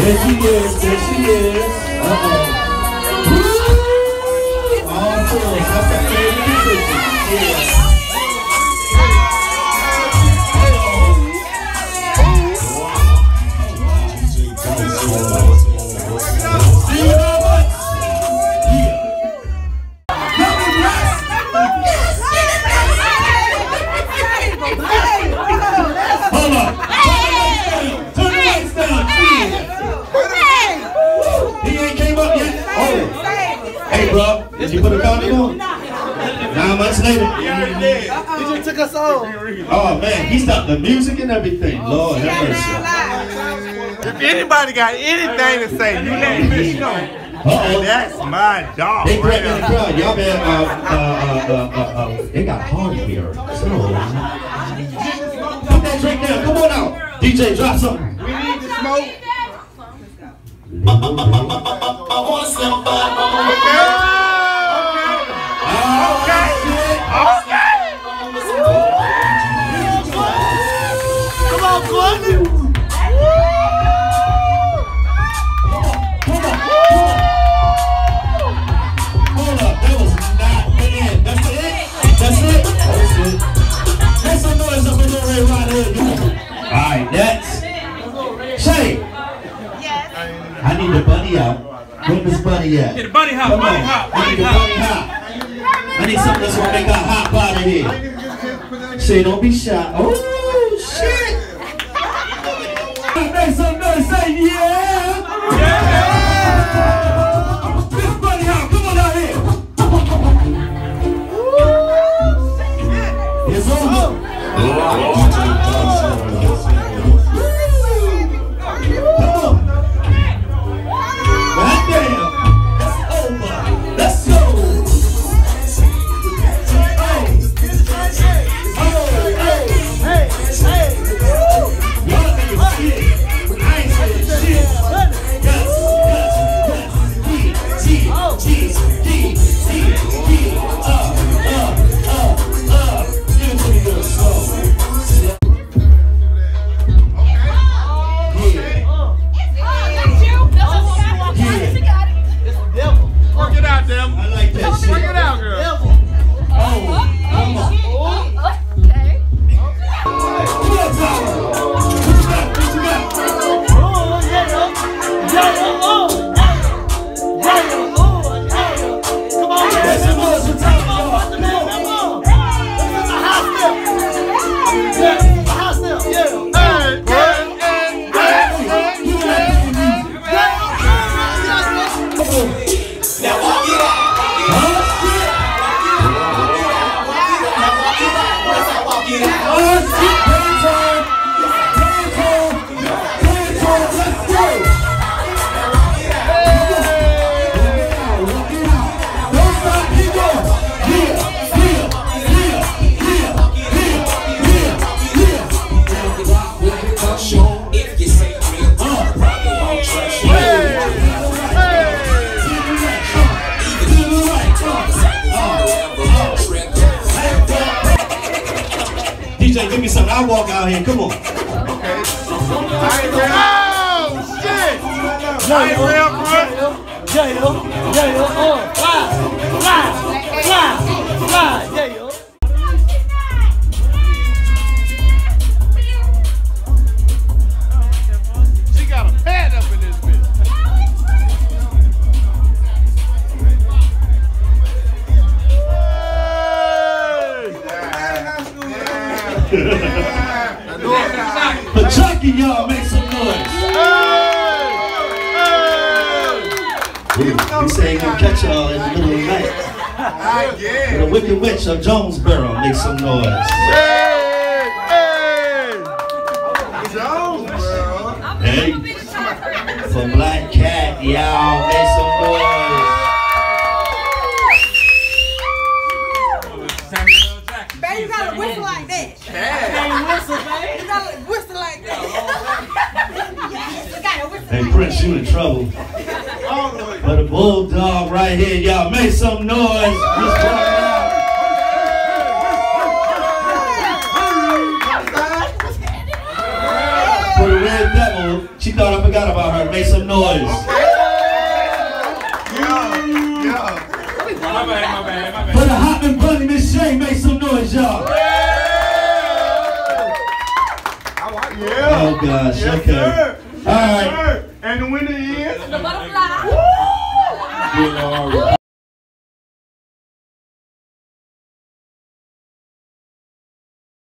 There she is. There she is. Uh-oh. All girls. That's the favorite musician. Yeah. Did you put a bounty on? 9 months later. He already did. He just took us home. Oh man, he stopped the music and everything. Lord have mercy. If anybody got anything to say, you let me know. That's my dog. They grabbed in the crowd. Y'all been they got hard here. So put that drink down. Come on out. DJ, drop something. We need to smoke. Come on, Gordon. Hold up, that was not the end. That's it? That's it? That's it. Make some noise up in there right here. Alright, that's Shay. Yes. I need the bunny out. Where Miss Bunny at? Get the bunny hop, bunny hop. I need the bunny hop. I need something that's gonna make her hop out of here. Shay, don't be shy. Oh shit! Make some noise, say yeah! Yeah! Miss Bunny hop, come on out here. It's over. Give me something. I'll walk out here. Come on. Okay. Oh, shit. I ain't real, bro. She got a pad up in this bitch. Pkwy, y'all make some noise. We say ain't gonna catch y'all in the middle of the night. The Wicked Witch of Jonesboro make some noise. Jonesboro. Hey, for Black Cat, y'all make some noise. Baby, you gotta whistle like that. You gotta whistle like that. Hey Prince, you in trouble. But a bulldog right here, y'all make some noise. For the Red Devil, she She thought I forgot about her. Make some noise. My bad. For the Hotman Bunny, Miss Shay, make some noise, y'all. Oh gosh, yes, okay. Sir. All right. Yes, sir. And the winner is The butterfly. Woo!